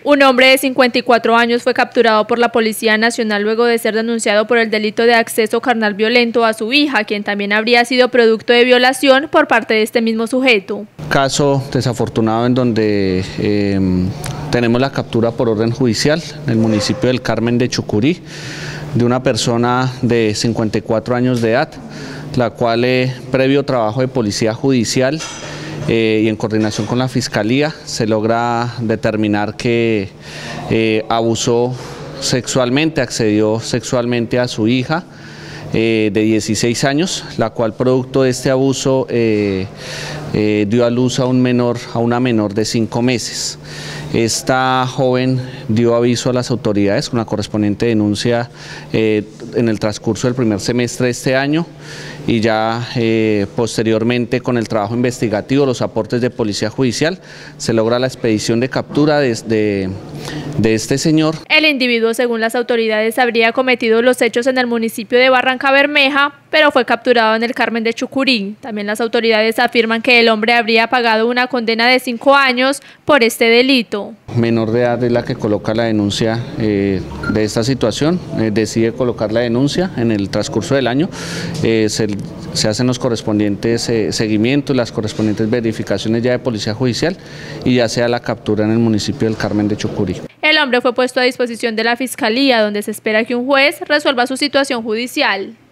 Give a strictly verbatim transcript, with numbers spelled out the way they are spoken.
Un hombre de cincuenta y cuatro años fue capturado por la Policía Nacional luego de ser denunciado por el delito de acceso carnal violento a su hija, quien también habría sido producto de violación por parte de este mismo sujeto. Caso desafortunado en donde eh, tenemos la captura por orden judicial en el municipio del Carmen de Chucurí de una persona de cincuenta y cuatro años de edad, la cual eh, previo trabajo de policía judicial Eh, y en coordinación con la Fiscalía se logra determinar que eh, abusó sexualmente, accedió sexualmente a su hija eh, de dieciséis años, la cual producto de este abuso eh, eh, dio a luz a, un menor, a una menor de cinco meses. Esta joven dio aviso a las autoridades con la correspondiente denuncia eh, en el transcurso del primer semestre de este año y ya eh, posteriormente con el trabajo investigativo, los aportes de Policía Judicial, se logra la expedición de captura de, de, de este señor. El individuo, según las autoridades, habría cometido los hechos en el municipio de Barrancabermeja, pero fue capturado en el Carmen de Chucurí. También las autoridades afirman que el hombre habría pagado una condena de cinco años por este delito. Menor de edad es la que coloca la denuncia eh, de esta situación, eh, decide colocar la denuncia en el transcurso del año, eh, se, se hacen los correspondientes eh, seguimientos, las correspondientes verificaciones ya de Policía Judicial y ya sea la captura en el municipio del Carmen de Chucurí. El hombre fue puesto a disposición de la Fiscalía, donde se espera que un juez resuelva su situación judicial.